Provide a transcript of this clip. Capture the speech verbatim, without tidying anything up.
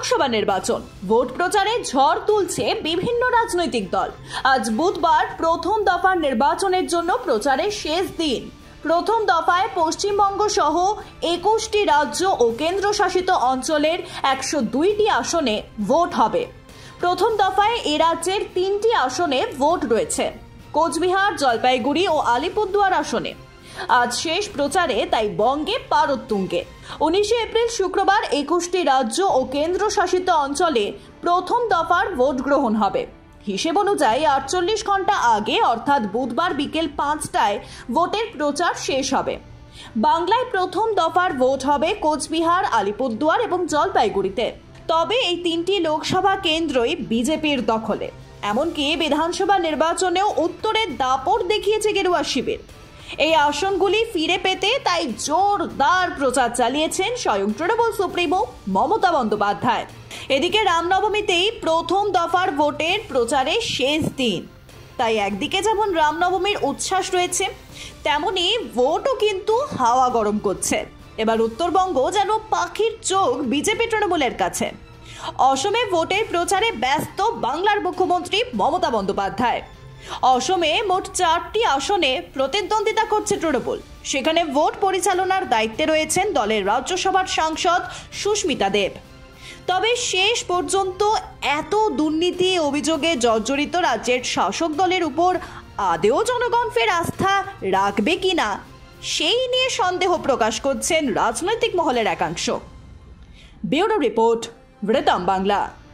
বিধানসভা নির্বাচন, ভোট প্রচারে ঝড় তুলছে বিভিন্ন রাজনৈতিক দল। আজ বুধবার প্রথম দফার নির্বাচনের জন্য প্রচারের শেষ দিন। প্রথম দফায় পশ্চিমবঙ্গ সহ একুশটি রাজ্য ও কেন্দ্রশাসিত অঞ্চলের একশো দুইটি আসনে ভোট হবে। প্রথম দফায় এ রাজ্যের তিনটি আসনে ভোট রয়েছে, কোচবিহার, জলপাইগুড়ি ও আলিপুরদুয়ার আসনে। আজ শেষ প্রচারে তাই বঙ্গে পারদ তুঙ্গে। উনিশে এপ্রিল শুক্রবার একুশটি রাজ্য ও কেন্দ্রশাসিত অঞ্চলে প্রথম দফার ভোট গ্রহণ হবে। হিসেব অনুযায়ী আটচল্লিশ ঘন্টা আগে অর্থাৎ বুধবার বিকেল পাঁচটায় ভোটের প্রচার শেষ হবে। বাংলায় প্রথম দফার ভোট হবে কোচবিহার, আলিপুরদুয়ার এবং জলপাইগুড়িতে। তবে এই তিনটি লোকসভা কেন্দ্রই বিজেপির দখলে। এমনকি বিধানসভা নির্বাচনেও উত্তরের দাপট দেখিয়েছে গেরুয়া শিবির। এই আসনগুলি ফিরে পেতে তাই জোরদার প্রচার চালিয়েছেন স্বয়ং তৃণমূল সুপ্রিমো মমতা বন্দ্যোপাধ্যায়। এদিকে রামনবমীতেই প্রথম দফার ভোটের প্রচারে শেষ দিন, তাই একদিকে যেমন রামনবমীর উচ্ছ্বাস রয়েছে, তেমনি ভোটও কিন্তু হাওয়া গরম করছে। এবার উত্তরবঙ্গ যেন পাখির চোখ বিজেপি তৃণমূলের কাছে। অসমে ভোটের প্রচারে ব্যস্ত বাংলার মুখ্যমন্ত্রী মমতা বন্দ্যোপাধ্যায়। অসমে মোট চারটি আসনে প্রতিদ্বন্দ্বিতা করছে তৃণমূল। সেখানে ভোট পরিচালনার দায়িত্বে রয়েছেন দলের রাজ্যসভার সাংসদ সুস্মিতা দেব। তবে শেষ পর্যন্ত এত দুর্নীতি অভিযোগে জর্জরিত রাজ্যের শাসক দলের উপর আদেও জনগণ ফের আস্থা রাখবে কিনা, সেই নিয়ে সন্দেহ প্রকাশ করছেন রাজনৈতিক মহলের একাংশ। Bureau report, Ritam Bangla.